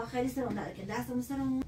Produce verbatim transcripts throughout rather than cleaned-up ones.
خیلی سرم درد کرد دستم سرم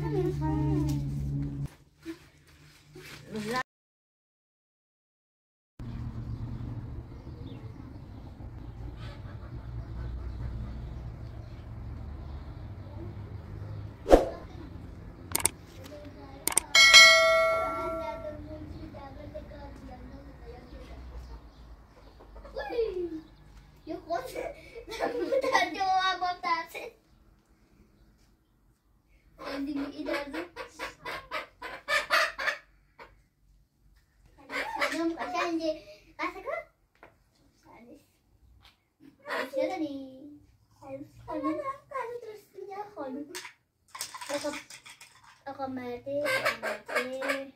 آقا مرده مرده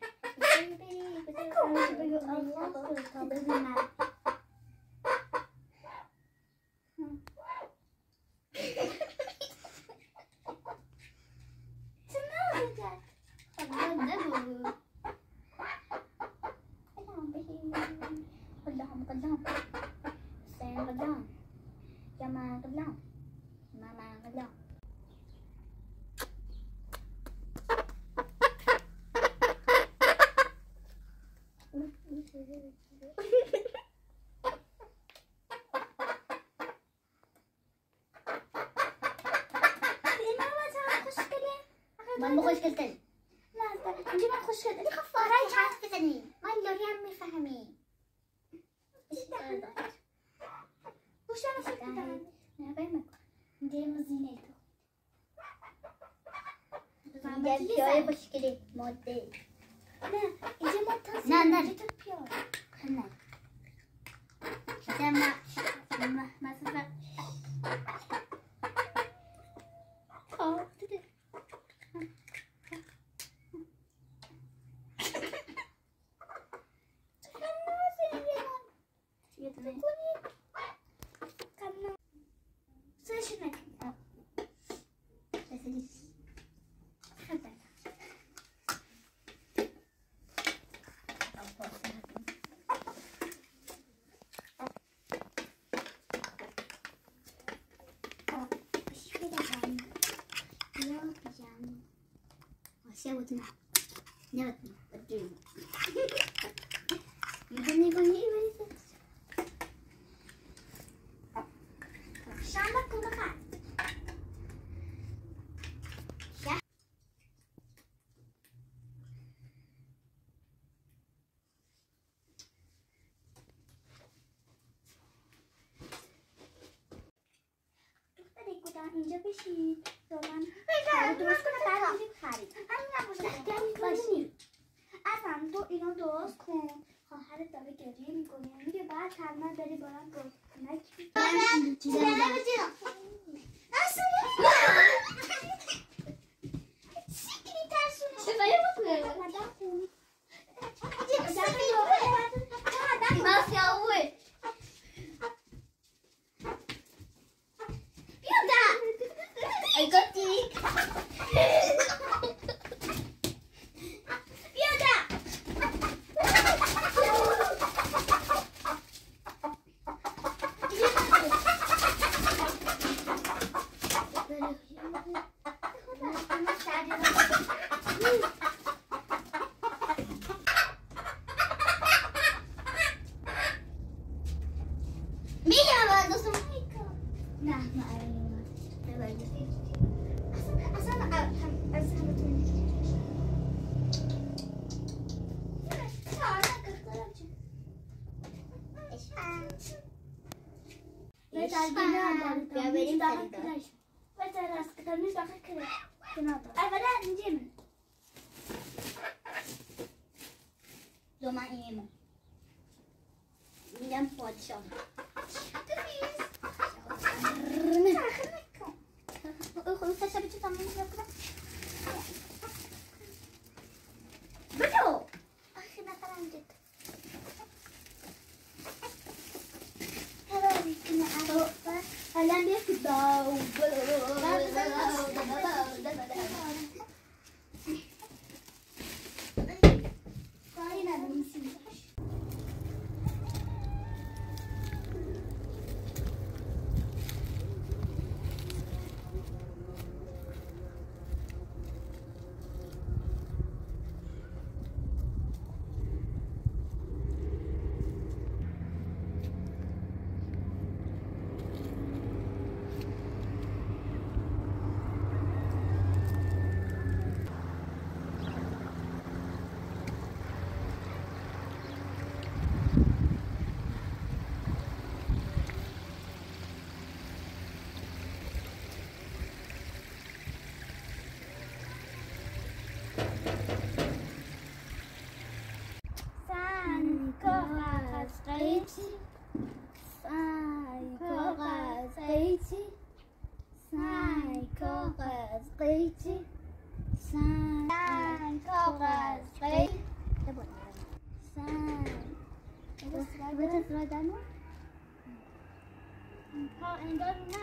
من ما خوش كلتن لا انت ما خوش كلتن اللي خفارة رايح عارف بزني ما اللوري عمي فهمي وش انا فكرت انا فاهمك دي مزينته دي بيوي مشكلة مودي لا انت ما تصير لا لا جت بيوي خلنا ما ما ما صفر اه تدري سوتنا نوتنا الدنيا يغني يغني يغني شامك كم بخات دختری کدام اینجا بشین رومن درست کنه بعد میریم خرید باشی ازم تو اینو درست کن خواهرت داره گریه میکنه میگه بعد کلمه داری برام گفت نکی سیکنی ترسونه شفایه بکنه بس یا اوه بیا دا ای گفتی بیا بریم خریدار بذار از کتابی داخل کنه کنار اولا اینجا دو من اینه میگم پادشاه خود فشار چه تمام میکنم بدو آخه نفرم جد هلا بيكنا أروح هلا بيكداو چی؟ سنگ کاغذ قیل سنگ بده سرادن ها انگار نه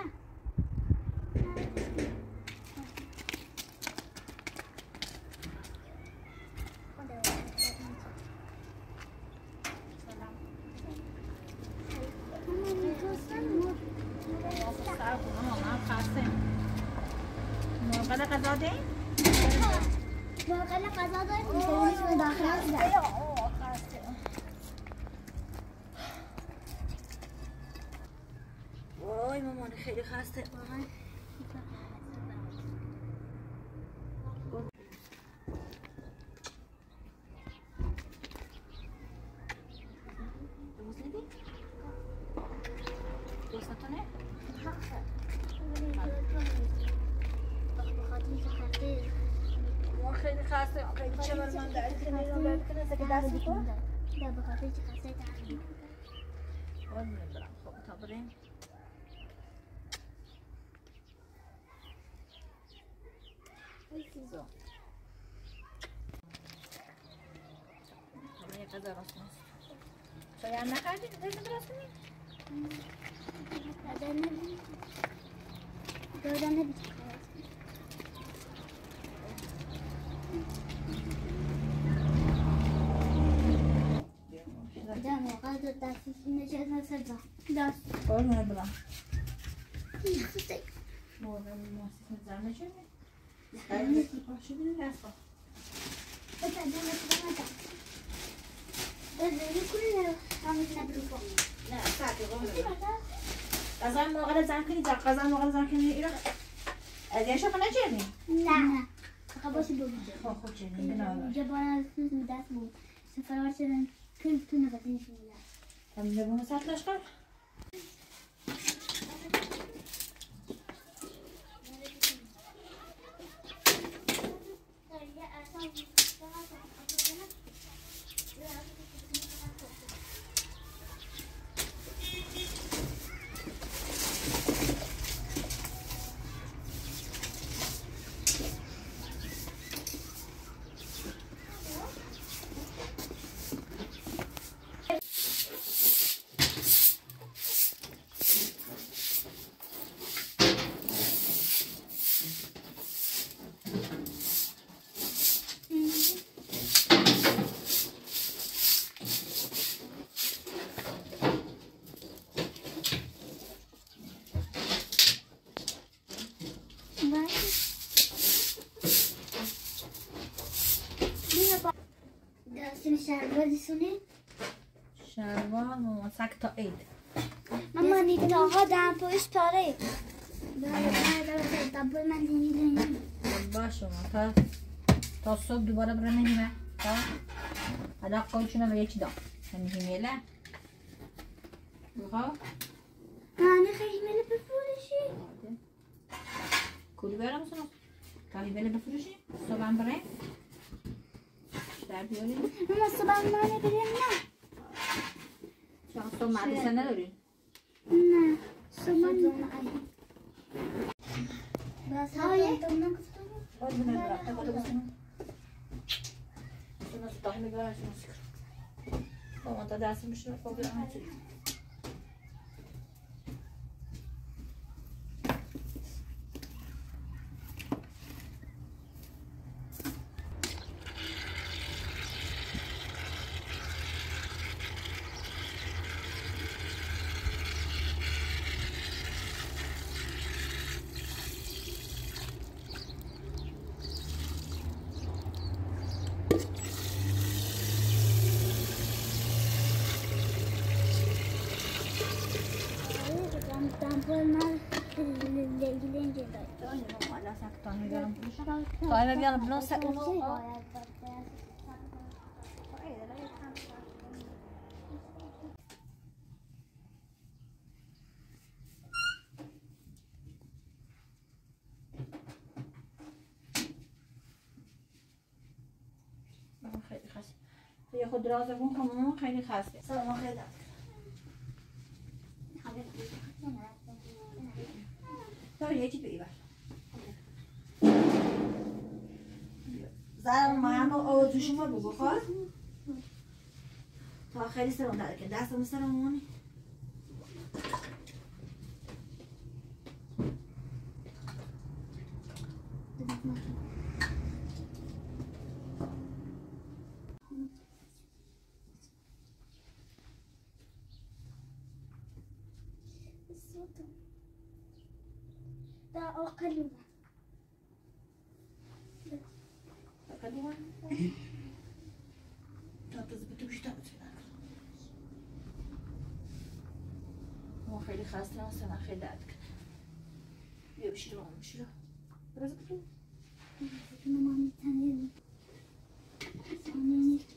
مرغ غذا داریم؟ مرغ غذا داریم میتونیم داخل بزنیم وای مامان خیلی خسته واقعا دوستتونه؟ ما خیلی خسته خیلی چه بر من درد کنه ایران درد کنه سکه دست بکن نه بخاطر که خسته درد آره نمیدارم خب تا بریم زو همه یک غذا راست نیست شاید هم نخواهدید غذا درست کنید دادن نبید دادن نبید ده موقع داد دستش نشد نسد دست قرمه برم خسته موقع محسیس نظر نشده خیلی باشه بینید دست با بس دادن نبید دادن نکنه همه نبید با نه ساعتی قرمه برم قضا موقع زن کنید قضا موقع زن کنید ایران از یه شاقه نجردیم؟ نه فقط باشه بگیده خب خوب چردیم بنابرای جبارا سوز می دست بود سفرار شدن کل تو نبودینشون بود هم نبونه سطلش کن؟ شلوار دیسونی؟ شلوار مامان سک تا عید ماما نیدن آقا دم پویش پاره بله بله بله دبول من نمیدونیم باشه ما تا تا صبح دوباره برای نمیمه تا حالا قویچونه به یکی دام همین میله بخوا نه خیلی میله بفروشی کولی برم سنو تا میله بفروشی صبح هم برای در بیاریم ماما صبح مانه بریم نه چون صبح مدرسه نداریم نه صبح نه بس های باید بنام برم تا باید بسنم سنو ستاقی میگوه سنو سکر با من تا درسی میشه با بیرم همه چیز طيب يلا بنوسع خیلی خسته یه خود رازمون کنم خیلی خسته سلام خیلی تا یکی بگی بر زرم ما هم آوازوشی ما بگو خواهد تا خیلی سرم داره که دستم سرمونی ده أقل أقل تظبطي وش تظبطي هو خیلی خسته هستم خیلی درد کنه بیا بشیر مامان بشیر برز بطور مامان تنیم سانه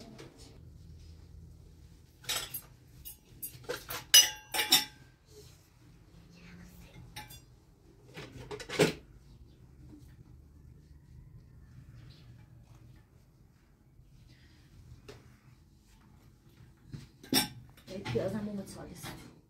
پیازم بوم سالس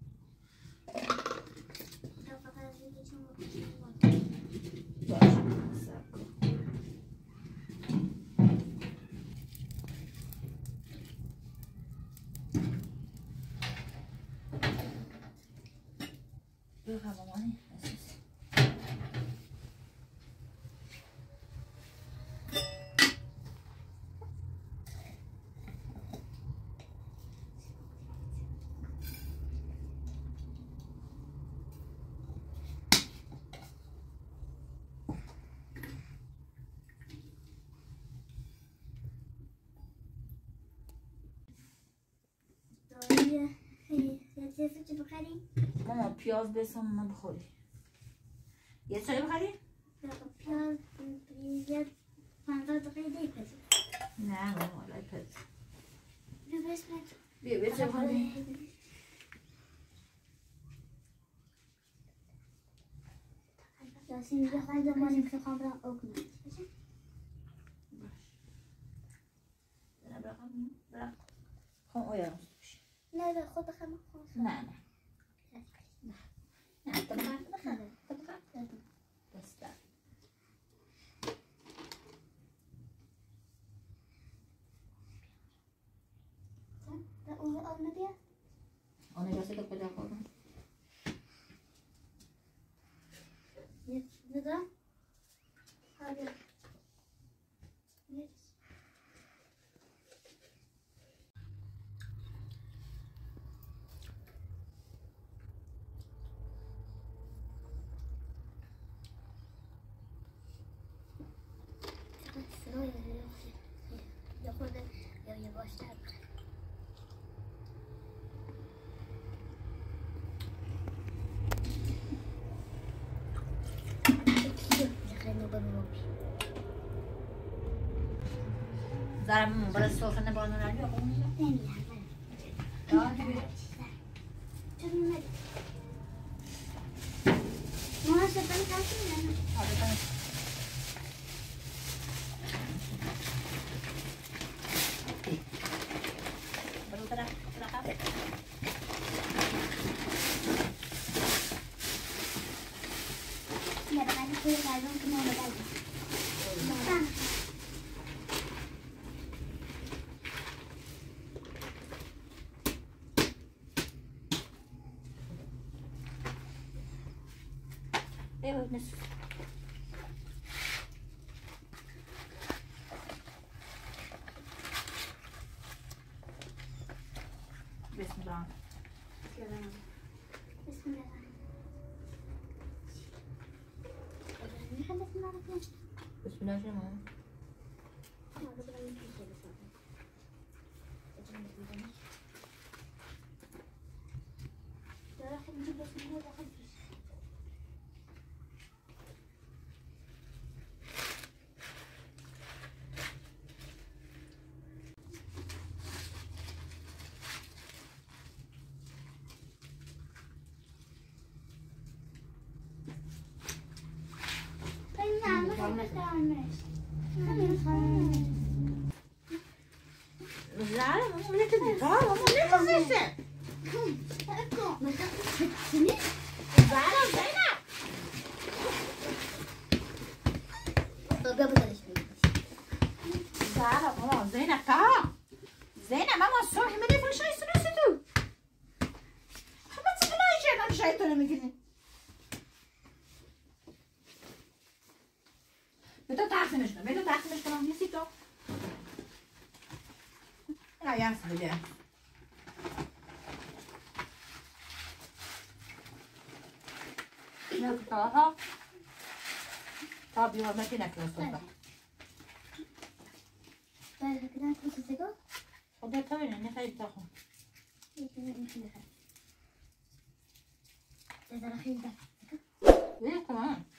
یه چیزی بخریم؟ ماما پیاز بسام من بخوری یه چایی بخریم؟ پیاز یه پنجاه دقیقه دی پزی نه ماما لای پز بیا بسمت بیا بیا چه بخوریم؟ یاسین میگه خواهی زمانی که خواب را او کنم باشه؟ باش نه برقم برق خواهم اویا رمز بشی نه به خود بخم نه نه نه تا بخم بخم تا بخم دست در اون آن بیا آنه جاسه تا کجا خوردم ندا هاگه یا خود یا یه باشتر زرم برای صوفه نبارن رو یا قومی نمیدونم چرا نمیدونم ماما شبانی کسی میدونم آره کنم برو برا برا قبل یا بقیدی توی قلبم که ماما بگیم ايوه نصف بسم الله بسم الله بسم الله بسم الله شنو ماما زعل ماما ليه كده زعل ماما ليه كده زعل زينب طب قبل تعالى ماما زينب تعال زينب ماما الصبح من فرشاي سنوستو ما تسمعيش انا شايطه مكني بتو تعرفي مشكلة بتو تعرفي مشكلة نسيتو لا يا سيدي لا تطلعها طب يلا ما فينا كده الصبح طيب كده هتحطي الزيتون خدي طويل اني خايف تاخد ده ده رخيص ده ليه كمان